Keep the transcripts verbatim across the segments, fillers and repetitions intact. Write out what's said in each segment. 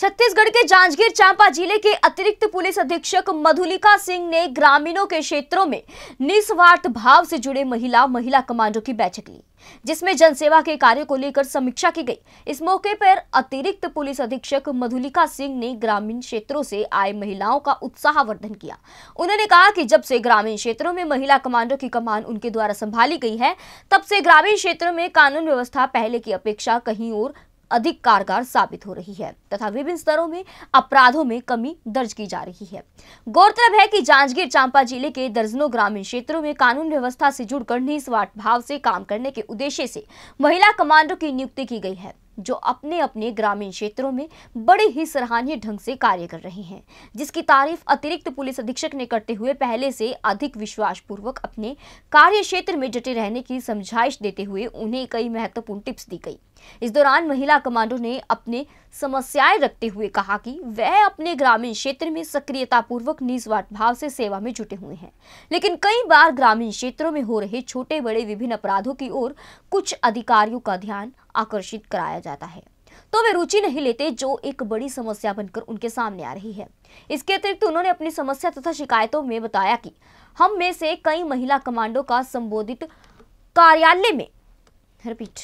छत्तीसगढ़ के जांजगीर चांपा जिले के अतिरिक्त पुलिस अधीक्षक मधुलिका सिंह ने ग्रामीणों के क्षेत्रों में निस्वार्थ भाव से जुड़े महिला महिला कमांडो की बैठक ली, जिसमें जनसेवा के कार्य को लेकर समीक्षा की गई। इस मौके पर अतिरिक्त पुलिस अधीक्षक मधुलिका सिंह ने ग्रामीण क्षेत्रों से आए महिलाओं का उत्साहवर्धन किया। उन्होंने कहा कि जब से ग्रामीण क्षेत्रों में महिला कमांडो की कमान उनके द्वारा संभाली गई है, तब से ग्रामीण क्षेत्रों में कानून व्यवस्था पहले की अपेक्षा कहीं और अधिक कारगर साबित हो रही है तथा विभिन्न स्तरों में अपराधों में कमी दर्ज की जा रही है। गौरतलब है कि जांजगीर चांपा जिले के दर्जनों ग्रामीण क्षेत्रों में कानून व्यवस्था से जुड़कर निस्वार्थ भाव से काम करने के उद्देश्य से महिला कमांडो की नियुक्ति की गई है, जो अपने अपने ग्रामीण क्षेत्रों में बड़े ही सराहनीय ढंग से कार्य कर रहे हैं, जिसकी तारीफ अतिरिक्त पुलिस अधीक्षक ने करते हुए पहले से अधिक विश्वास पूर्वक अपने कार्य क्षेत्र में डटे रहने की समझाइश देते हुए उन्हें कई महत्वपूर्ण टिप्स दी गई। इस दौरान महिला कमांडो ने अपने समस्याएं रखते हुए कहा कि वह अपने ग्रामीण क्षेत्र में सक्रियता पूर्वक निस्वार्थ भाव से सेवा में जुटे हुए हैं, लेकिन कई बार ग्रामीण क्षेत्रों में हो रहे छोटे बड़े विभिन्न अपराधों की ओर कुछ अधिकारियों का ध्यान आकर्षित कराया जाता है तो वे रुचि नहीं लेते, जो एक बड़ी समस्या बनकर उनके सामने आ रही है। इसके अतिरिक्त उन्होंने अपनी समस्या तथा शिकायतों में बताया कि हम में से कई महिला कमांडो का संबोधित कार्यालय में रिपीट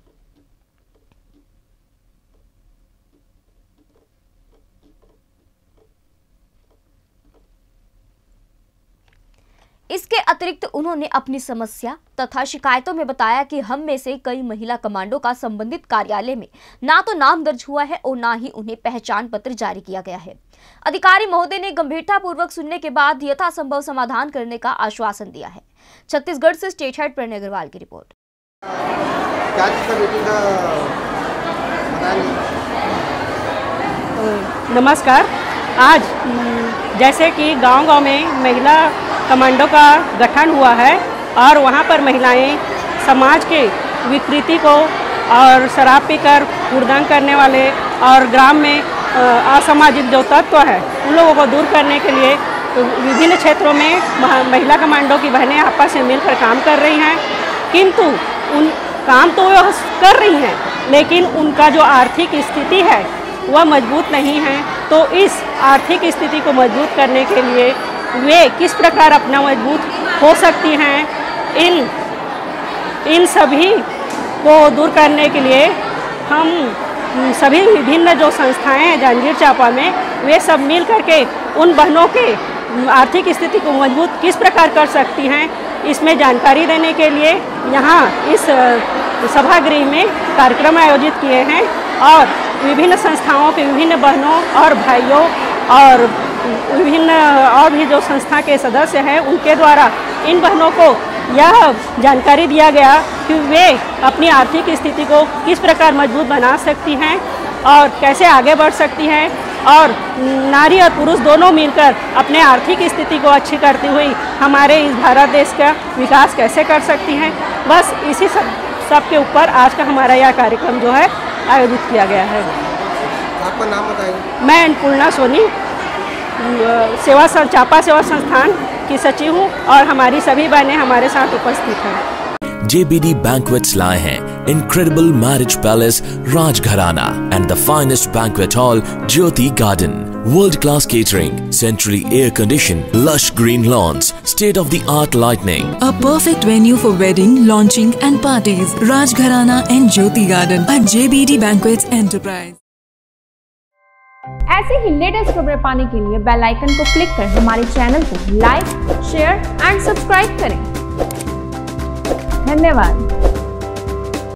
इसके अतिरिक्त उन्होंने अपनी समस्या तथा शिकायतों में बताया कि हम में से कई महिला कमांडो का संबंधित कार्यालय में ना तो नाम दर्ज हुआ है और ना ही उन्हें पहचान पत्र जारी किया गया है। अधिकारी महोदय ने गंभीरता पूर्वक सुनने के बाद यथासंभव समाधान करने का आश्वासन दिया है। छत्तीसगढ़ से स्टेट हेड प्रणय अग्रवाल की रिपोर्ट। नमस्कार। आज जैसे कि गांव-गांव में महिला कमांडो का गठन हुआ है और वहाँ पर महिलाएं समाज के विकृति को और शराब पीकर हुड़दंग करने वाले और ग्राम में असामाजिक जो तत्व है उन लोगों को दूर करने के लिए विभिन्न क्षेत्रों में महिला कमांडो की बहनें आपस में मिलकर काम कर रही हैं, किंतु उन काम तो वो कर रही हैं लेकिन उनका जो आर्थिक स्थिति है वह मजबूत नहीं है। तो इस आर्थिक स्थिति को मजबूत करने के लिए वे किस प्रकार अपना मजबूत हो सकती हैं, इन इन सभी को दूर करने के लिए हम सभी विभिन्न जो संस्थाएं हैं जांजगीर चांपा में, वे सब मिल करके उन बहनों के आर्थिक स्थिति को मजबूत किस प्रकार कर सकती हैं, इसमें जानकारी देने के लिए यहाँ इस सभागृह में कार्यक्रम आयोजित किए हैं और विभिन्न संस्थाओं के विभिन्न बहनों और भाइयों और विभिन्न और भी जो संस्था के सदस्य हैं उनके द्वारा इन बहनों को यह जानकारी दिया गया कि वे अपनी आर्थिक स्थिति को किस प्रकार मजबूत बना सकती हैं और कैसे आगे बढ़ सकती हैं और नारी और पुरुष दोनों मिलकर अपने आर्थिक स्थिति को अच्छी करती हुई हमारे इस भारत देश का विकास कैसे कर सकती हैं। बस इसी सब सब के ऊपर आज का हमारा यह कार्यक्रम जो है आयोजित किया गया है। आपका नाम बताइए। मैं अन्नपूर्णा सोनी सेवा चांपा सेवा संस्थान की सचिव हूँ और हमारी सभी बहनें हमारे साथ उपस्थित हैं। J B D Banquets लाए हैं Incredible Marriage Palace Rajgharana and the finest banquet hall Jyoti Garden. World-class catering, centrally air-conditioned, lush green lawns, state-of-the-art lighting. A perfect venue for wedding, launching and parties. Rajgharana and Jyoti Garden at J B D Banquets Enterprise. ऐसे ही latest खबरें पाने के लिए bell icon को click कर हमारे channel को like, share and subscribe करें। धन्यवाद।